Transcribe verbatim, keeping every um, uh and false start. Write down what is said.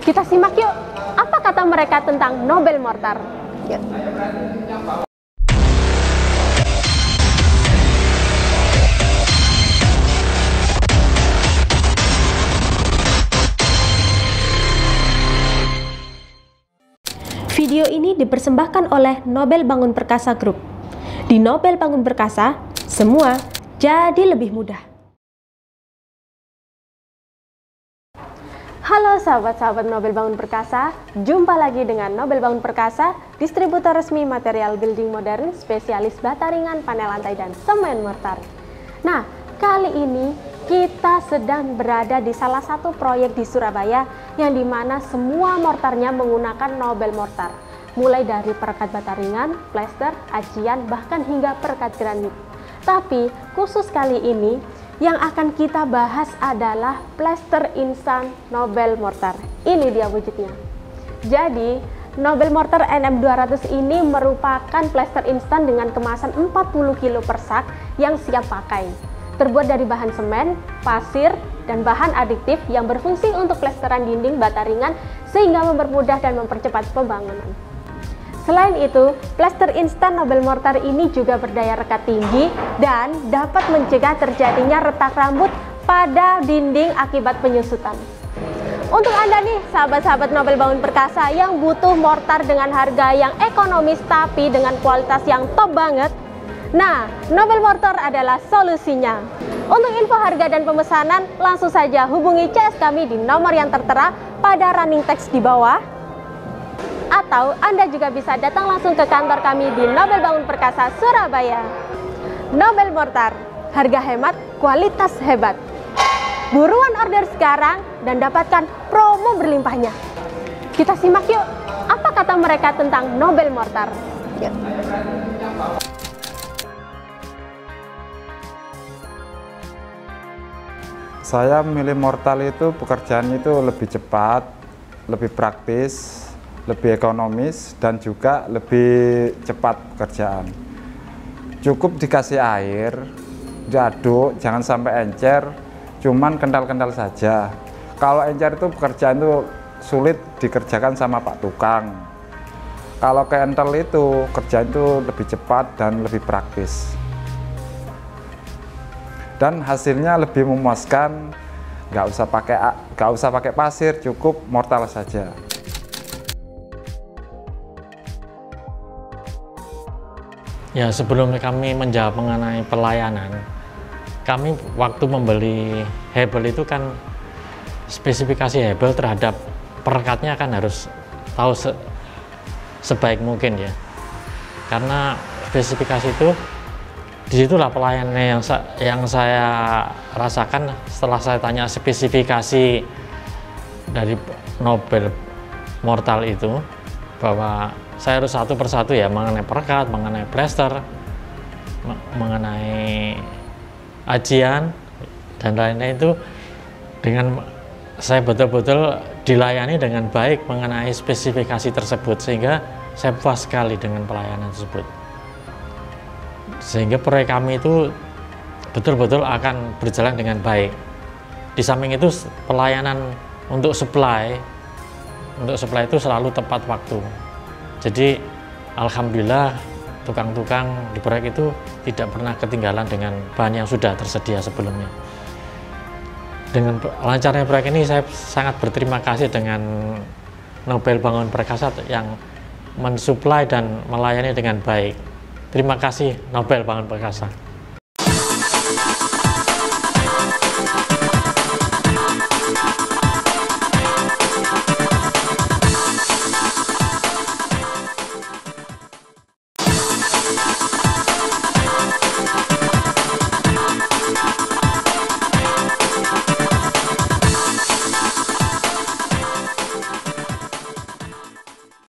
Kita simak yuk, apa kata mereka tentang Nobel Mortar. Yuk. Video ini dipersembahkan oleh Nobel Bangun Perkasa Group. Di Nobel Bangun Perkasa, semua jadi lebih mudah. Halo sahabat-sahabat Nobel Bangun Perkasa, jumpa lagi dengan Nobel Bangun Perkasa, distributor resmi material building modern, spesialis bata ringan, panel lantai, dan semen mortar. Nah, kali ini kita sedang berada di salah satu proyek di Surabaya yang dimana semua mortarnya menggunakan Nobel Mortar. Mulai dari perekat bata ringan, plester, ajian, bahkan hingga perekat granit. Tapi khusus kali ini yang akan kita bahas adalah plester instan Nobel Mortar. Ini dia wujudnya. Jadi, Nobel Mortar N M dua ratus ini merupakan plester instan dengan kemasan empat puluh kilo per sak yang siap pakai. Terbuat dari bahan semen, pasir, dan bahan adiktif yang berfungsi untuk plesteran dinding bata ringan sehingga mempermudah dan mempercepat pembangunan. Selain itu, plester instan Nobel Mortar ini juga berdaya rekat tinggi dan dapat mencegah terjadinya retak rambut pada dinding akibat penyusutan. Untuk Anda nih, sahabat-sahabat Nobel Bangun Perkasa yang butuh mortar dengan harga yang ekonomis tapi dengan kualitas yang top banget, nah, Nobel Mortar adalah solusinya. Untuk info harga dan pemesanan, langsung saja hubungi C S kami di nomor yang tertera pada running text di bawah. Atau Anda juga bisa datang langsung ke kantor kami di Nobel Bangun Perkasa, Surabaya. Nobel Mortar, harga hemat, kualitas hebat. Buruan order sekarang dan dapatkan promo berlimpahnya. Kita simak yuk, apa kata mereka tentang Nobel Mortar. Yuk. Saya memilih mortar itu pekerjaan itu lebih cepat, lebih praktis, lebih ekonomis, dan juga lebih cepat pekerjaan. Cukup dikasih air, diaduk, jangan sampai encer, cuman kental-kental saja. Kalau encer itu pekerjaan itu sulit dikerjakan sama Pak Tukang. Kalau kental itu kerjaan itu lebih cepat dan lebih praktis. Dan hasilnya lebih memuaskan, nggak usah pakai nggak usah pakai pasir, cukup mortar saja. Ya, sebelum kami menjawab mengenai pelayanan, kami waktu membeli hebel itu kan spesifikasi hebel terhadap perekatnya kan harus tahu se sebaik mungkin ya. Karena spesifikasi itu disitulah pelayanannya yang, sa yang saya rasakan setelah saya tanya spesifikasi dari Nobel Mortar itu, bahwa saya harus satu persatu ya mengenai perekat, mengenai plester, mengenai ajian dan lain-lain itu dengan saya betul-betul dilayani dengan baik mengenai spesifikasi tersebut, sehingga saya puas sekali dengan pelayanan tersebut. Sehingga proyek kami itu betul-betul akan berjalan dengan baik. Di samping itu pelayanan untuk supply, untuk supply itu selalu tepat waktu. Jadi alhamdulillah tukang-tukang di proyek itu tidak pernah ketinggalan dengan bahan yang sudah tersedia sebelumnya. Dengan lancarnya proyek ini saya sangat berterima kasih dengan Nobel Bangun Perkasa yang mensuplai dan melayani dengan baik. Terima kasih Nobel Bangun Perkasa.